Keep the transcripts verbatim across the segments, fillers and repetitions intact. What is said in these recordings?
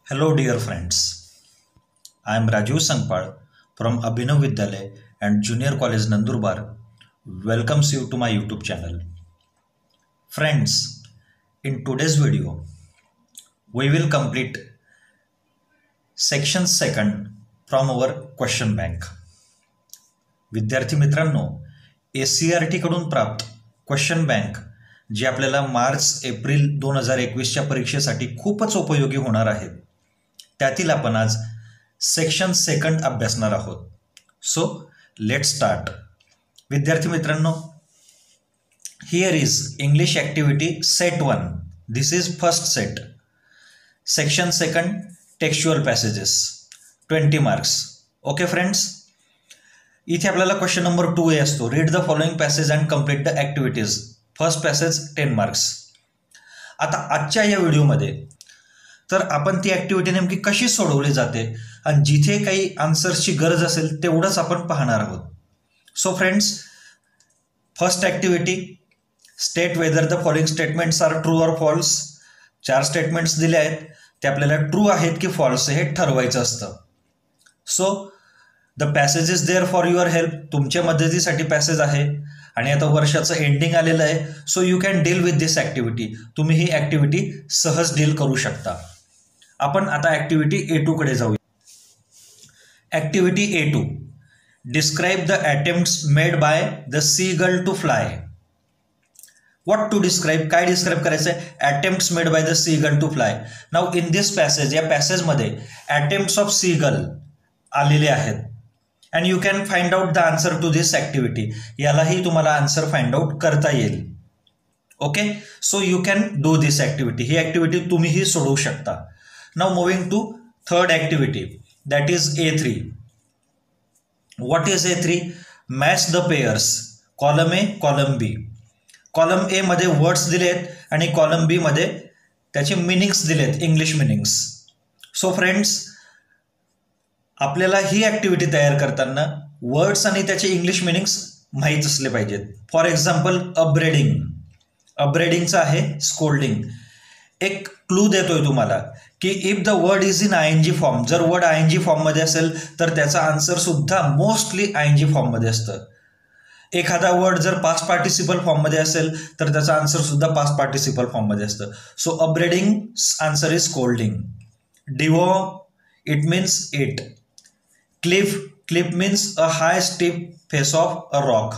Hello, dear friends. I am Rajiv Sangpal from Abhinav Vidyalay and Junior College Nandurbar. Welcomes you to my YouTube channel. Friends, in today's video, we will complete section second from our question bank. विद्यार्थी मित्रांनो, ए C R T कडून प्राप्त question bank जी आपल्याला March April दोन हजार एकवीसच्या परीक्षेसाठी खूपच उपयोगी होणार आहेत, त्यातील आपण आज सेक्शन सेकंड अभ्यासणार आहोत. So let start. विद्यार्थी मित्रांनो, here is English activity set one. This is first set. Section second textual passages, twenty marks. Okay friends, इथे आपल्याला क्वेश्चन नंबर टू ए असतो. Read the following passage and complete the activities. First passage ten marks. आता आजच्या या व्हिडिओमध्ये तर आपण ती ॲक्टिव्हिटी नेमकी कशी सोडवली जाते आणि जिथे काही आन्सर्सची गरज असेल तेवढंच आपण पाहणार आहोत. So friends, first activity, state whether the following statements are true or false. चार स्टेटमेंट्स दिले आहेत, ते आपल्याला ट्रू आहेत की फॉल्स हे ठरवायचं असतं. So the passage is there for your help. तुमच्या मदतीसाठी पॅसेज आहे आणि आता वर्षाचं एंडिंग आलेलं आहे. So you can deal with this activity. तुम्ही ही ॲक्टिव्हिटी सहज डील करू शकता. आपण आता ॲक्टिव्हिटी ए टू कडे जाऊया. Activity A two, describe the attempts made by the seagull to fly. What to describe, काय डिस्क्राईब करायचं आहे? Attempts made by the seagull to fly. Now in this passage, या पॅसेजमध्ये अटेम्प्ट्स ऑफ सीगल आलेले आहेत and you can find out the answer to this activity. यालाही तुम्हाला answer find out करता येईल. Okay, so you can do this activity. ही activity तुम्हीही सोडवू शकता. Now moving to third activity, that is A three. What is A three? Match the pairs. Column A, column B. Column A मध्ये words दिलेत आणि column B मध्ये त्याचे meanings दिलेत, इंग्लिश मिनिंग्स. सो फ्रेंड्स, आपल्याला ही ॲक्टिव्हिटी तयार करताना words आणि त्याचे इंग्लिश मिनिंग्स माहीत असले पाहिजेत. For example, अपब्रेडिंग. अपब्रेडिंगचं आहे स्कोल्डिंग. एक क्लू देतोय तुम्हाला की if the word is in I N G form, जर वर्ड आय एन जी फॉर्ममध्ये असेल तर त्याचा आन्सर सुद्धा मोस्टली आय एन जी फॉर्ममध्ये असतं. एखादा वर्ड जर पास्ट पार्टिसिपल फॉर्ममध्ये असेल तर त्याचा आन्सर सुद्धा पास्ट पार्टिसिपल फॉर्ममध्ये असतं. So upbraiding answer is scolding. Devour, it means eat. Cliff, cliff means a high steep face of a rock.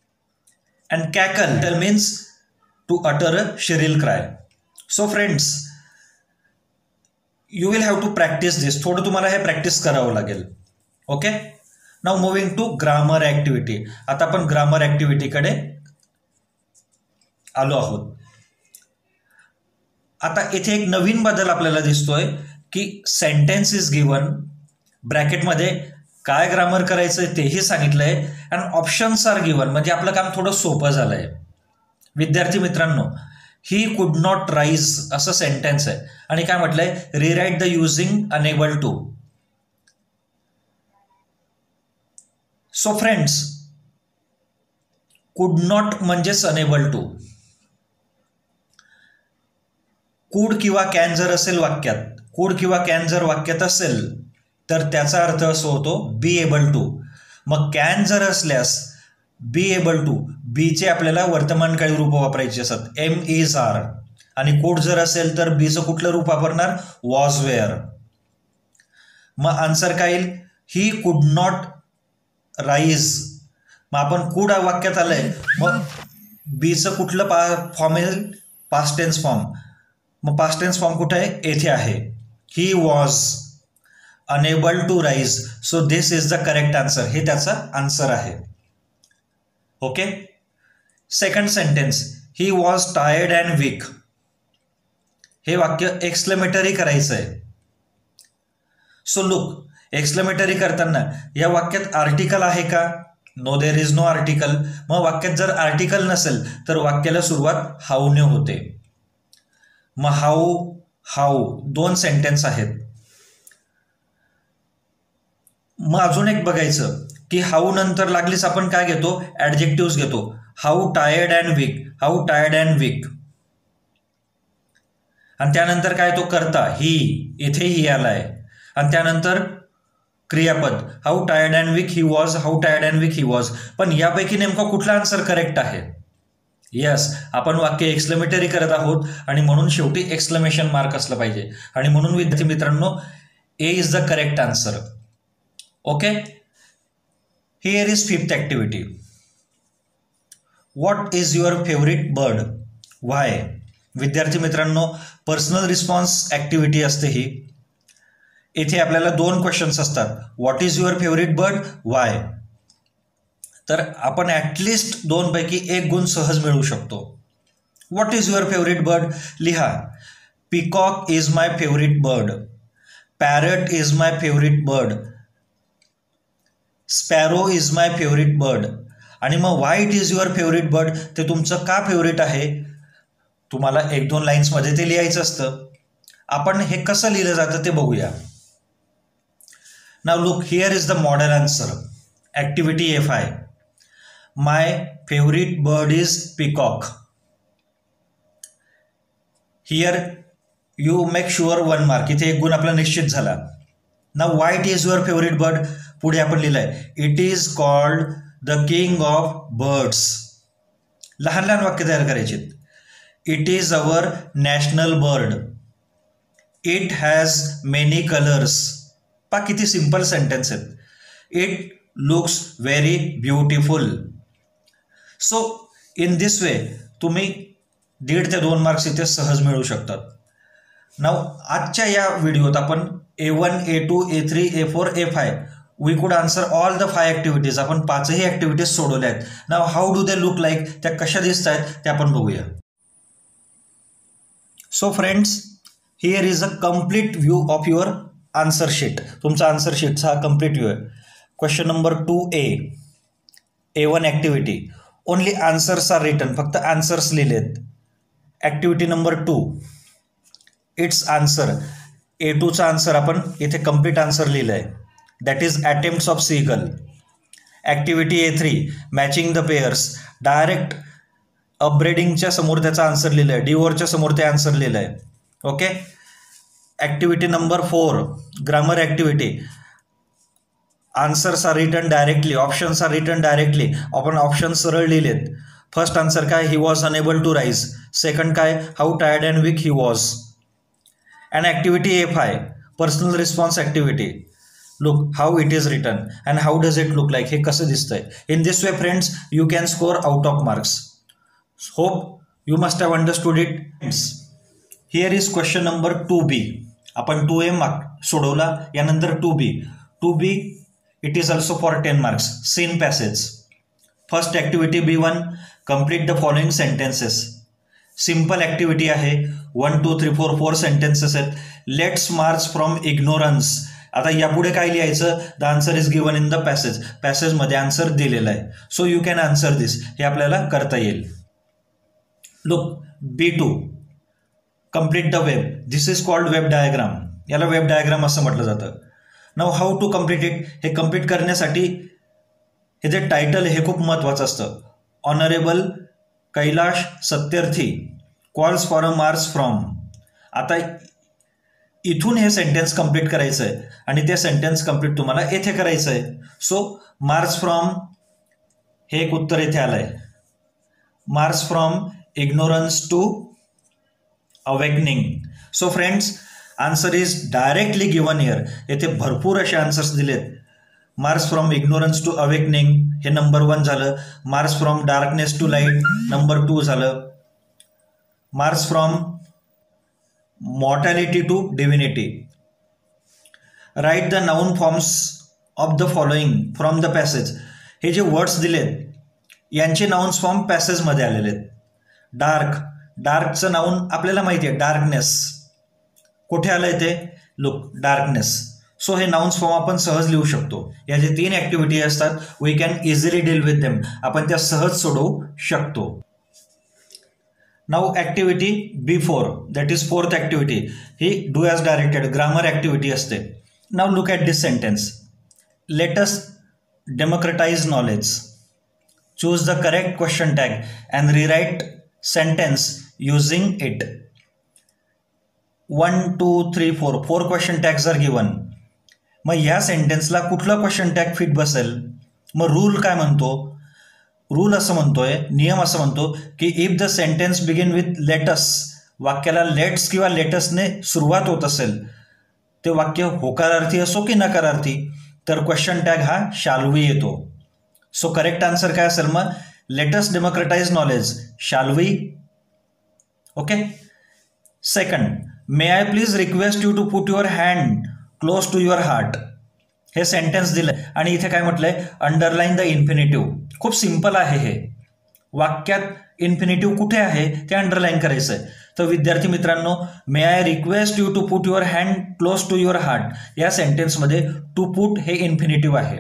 And cackle means to utter a shrill cry. So friends, you will have to practise this. थोडं तुम्हाला हे practice करावं लागेल. Okay, now moving to grammar activity. आता आपण grammar ॲक्टिव्हिटीकडे आलो आहोत. आता इथे एक नवीन बदल आपल्याला दिसतोय की सेंटेन्स इज गिवन, ब्रॅकेटमध्ये काय ग्रामर करायचं तेही सांगितलंय अँड ऑप्शन्स आर गिवन. म्हणजे आपलं काम थोडं सोपं झालंय. विद्यार्थी मित्रांनो, ही कुड नॉट राईज असं सेंटेन्स आहे आणि काय म्हटलंय? Rewrite the using unable to. So friends, could not म्हणजेच अनेबल टू. कुड किंवा कॅन जर असेल वाक्यात, कुड किंवा कॅन जर वाक्यात असेल तर त्याचा अर्थ असं होतो बी एबल टू. मग कॅन जर असल्यास बी एबल टू, बीचे आपल्याला वर्तमानकाळी रूप वापरायचे असतात, एम इज आर. आणि कोड जर असेल तर बीचं कुठलं रूप वापरणार? Was were. मग आन्सर काय येईल? He could not rise. मग आपण कुड वाक्यात आलंय, मग बीचं कुठलं पा फॉर्म येईल? Past tense form. मग पास्ट टेन्स फॉर्म कुठं आहे? येथे आहे. He was unable to rise. So this is the correct answer. हे त्याचा आन्सर आहे. Okay, second sentence, he was tired and weak. हे वाक्य एक्सक्लेमेटरी करायचं आहे. सो लुक, एक्सक्लेमेटरी करताना या वाक्यात आर्टिकल आहे का? No, there is no article. मग वाक्यात जर आर्टिकल नसेल तर वाक्याला सुरुवात हाऊने होते. मग हाऊ, हाऊ दोन सेंटेन्स आहेत. मग अजून एक बघायचं की हाऊ नंतर लागलीच आपण काय घेतो? ॲडजेक्टिव्स घेतो. How tired and weak, how tired and weak. आणि त्यानंतर काय तो करता ही, इथे ही आलाय आणि त्यानंतर क्रियापद how tired and weak he was, how tired and weak he was. पण यापैकी नेमका कुठला आन्सर करेक्ट आहे? यस, आपण वाक्य एक्सक्लेमेटरी करत आहोत आणि म्हणून शेवटी एक्सक्लेमेशन मार्क असलं पाहिजे आणि म्हणून विद्यार्थी मित्रांनो A is the correct answer. Okay, here is fifth activity. What is your favourite bird? Why? विद्यार्थी मित्रांनो पर्सनल रिस्पॉन्स ॲक्टिव्हिटी असते ही. इथे आपल्याला दोन क्वेश्चन्स असतात, what is your favourite bird, why. तर आपण ॲटलिस्ट दोनपैकी एक गुण सहज मिळवू शकतो. What is your favourite bird लिहा. Peacock is my favourite bird, parrot is my favourite bird, sparrow is my favourite bird. आणि मग why it is your favourite bird, ते तुमचं का फेवरेट आहे तुम्हाला एक दोन लाईन्समध्ये ते लिहायचं असतं. आपण हे कसं लिहिलं जातं ते बघूया. Now look, here is the model answer. Activity A five. My favourite bird is peacock. Here you make sure one mark. इथे एक गुण आपला निश्चित झाला. Now why it is your favourite bird, पुढे आपण लिहिलंय it is called the king of birds. लहान लहान वाक्य तयार करायचे. It is our national bird. It has many colours. पा किती सिंपल सेंटेन्स आहेत. It looks very beautiful. So in this way तुम्ही दीड ते दोन मार्क्स इथे सहज मिळवू शकतात. नाव आजच्या या व्हिडिओत आपण A one, A two, A three, A four, A five we could answer all the five activities. आपण पाचही ॲक्टिव्हिटीज सोडवल्या आहेत. Now how do they look like, त्या कशा दिसत आहेत ते आपण बघूया. So friends, here is a complete view of your answer sheet. तुमचा आन्सर शीटचा हा कम्प्लीट व्ह्यू आहे. Question number two A, A one activity, only answers are written, फक्त answers लिहिलेत. Activity number two, it's answer. A टूचा answer आपण इथे complete answer लिहिलं आहे, that is attempts of seagull. Activity A three, matching the pairs, direct अपब्रेडिंगच्या समोर त्याचा answer लिहिलं आहे, डिवोरच्या समोर ते आन्सर लिहिलं आहे. Okay. Activity number four, grammar activity, answers are written directly, options are written directly. आपण ऑप्शन सरळ लिहिलेत. फर्स्ट आन्सर काय, he was unable to rise. Second काय, how tired and weak he was. And activity A five, personal response activity. Look how it is written and how does it look like, हे कसं दिसतंय. In this way friends you can score out of marks. Hope you must have understood it. Here is question number two B. आपण two A mark सोडवला, यानंतर two B. Two B it is also for ten marks. Seen passage. First activity B one, complete the following sentences. Simple activity आहे. One two three four four sentences आहेत. Let's march from ignorance. आता यापुढे काय लिहायचं, the answer is given in the passage. पॅसेजमध्ये answer दिलेला आहे. So you can answer दिस, हे आपल्याला करता येईल. Look B two, complete the web. This is called web diagram. याला वेब डायग्राम असं म्हटलं जातं. Now how to complete it, हे कम्प्लीट करण्यासाठी हे जे टायटल हे खूप महत्त्वाचं असतं. Honourable Kailash Satyarthi calls for a march from. आता इथून हे सेंटेन्स कम्प्लीट करायचं आहे आणि ते सेंटेन्स कम्प्लीट तुम्हाला येथे करायचं आहे. सो मार्च फ्रॉम, हे एक उत्तर येथे आलं आहे. March from ignorance to awakening. So friends, answer is directly given here. येथे भरपूर असे आन्सर्स दिलेत. March from ignorance to awakening हे नंबर वन झालं. March from darkness to light number two झालं. March from mortality to divinity. Write the noun forms of the following from the passage. हे जे words दिलेत यांचे नाऊन्स form पॅसेजमध्ये आलेले आहेत. Dark, डार्कचं noun आपल्याला माहिती आहे, डार्कनेस. कुठे आलं आहे ते, लुक डार्कनेस. सो हे नाउन्स फॉर्म आपण सहज लिहू शकतो. या जे तीन ॲक्टिव्हिटी असतात we can easily deal with them. आपण त्या सहज सोडवू शकतो. Now activity B four, that is fourth activity. ही do as directed grammar activity असते. Now look at this sentence. Let us democratize knowledge. Choose the correct question tag and rewrite sentence using it. One two three four four question tags are given. मग ह्या सेंटेन्सला कुठला question tag fit बसेल? मग rule काय म्हणतो? Rule असं म्हणतोय, नियम असं म्हणतो की if the sentence begin with lets, वाक्याला लेट्स किंवा लेटसने सुरुवात होत असेल, ते वाक्य होकारार्थी असो की नकारार्थी, तर क्वेश्चन टॅग हा शाल वी येतो. सो करेक्ट आन्सर काय असेल मग? Let's democratize knowledge, shall we. Okay. Second, may I please request you to put your hand close to your heart. हे सेंटेन्स दिलंय आणि इथे काय म्हटलंय? Underline the infinitive. खूप सिंपल आहे हे. वाक्यात इन्फिनिटिव्ह कुठे आहे ते अंडरलाईन करायचं आहे. तर विद्यार्थी मित्रांनो, may I request you to put your hand close to your heart या सेंटेन्समध्ये टू पुट हे इन्फिनिटिव्ह आहे.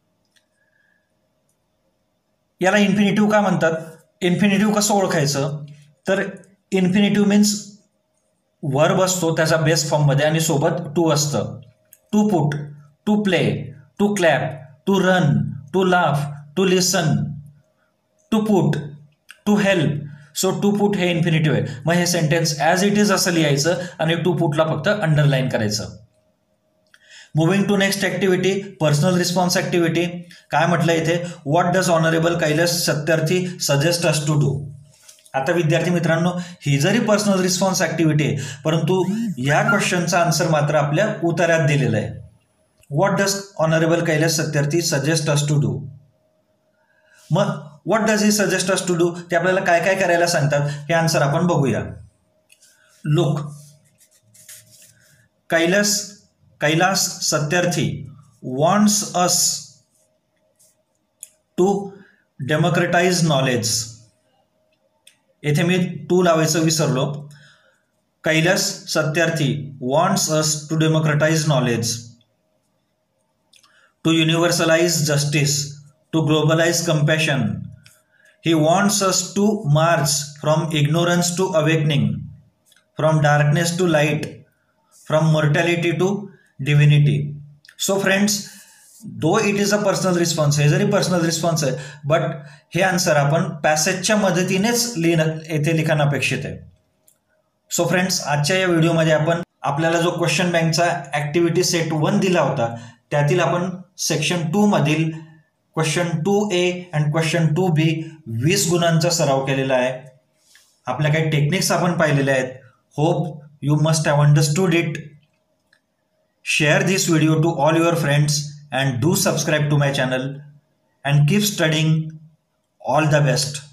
याला इन्फिनिटिव्ह का म्हणतात? इन्फिनिटिव्ह कसं ओळखायचं? तर इन्फिनिटिव्ह मीन्स वर्ब असतो त्याचा बेस फॉर्ममध्ये आणि सोबत टू असतं. To put, to play, to clap, to run, to laugh, to listen, to put, to help. So to put हे इन्फिनिटिव्ह आहे. मग हे सेंटेन्स ॲज इट इज असं लिहायचं आणि टू पुटला फक्त अंडरलाईन करायचं. Moving to next activity, personal response activity. काय म्हटलं इथे? What does honourable Kailash Satyarthi suggest us to do. आता विद्यार्थी मित्रांनो, ही जरी पर्सनल रिस्पॉन्स ॲक्टिव्हिटी आहे, परंतु या क्वेश्चनचा आन्सर मात्र आपल्या उत्तरात दिलेला आहे. What does honourable Kailash Satyarthi suggest us to do. मग what does he suggest us to do ते आपल्याला काय काय करायला सांगतात हे आन्सर आपण बघूया. Look, Kailash Kailash Satyarthi wants us to democratize knowledge. येथे मी टू लावायचं विसरलो. Kailash Satyarthi wants us to democratize knowledge, to universalize justice, to globalize compassion. He wants us to march from ignorance to awakening, from darkness to light, from mortality to divinity. So friends, though it is a personal response, हे जरी personal response आहे, but हे answer आपण पॅसेजच्या मदतीनेच लिहिणं येथे लिखाण अपेक्षित आहे. सो फ्रेंड्स, आजच्या या व्हिडिओमध्ये आपण आपल्याला जो क्वेश्चन बँकचा ॲक्टिव्हिटी सेट वन दिला होता, त्यातील आपण सेक्शन टू मधील question two A and question two B वीस गुणांचा सराव केलेला आहे. आपल्या काही टेक्निक्स आपण पाहिलेल्या आहेत. Hope you must have understood it. Share this video to all your friends and do subscribe to my channel and keep studying. All the best.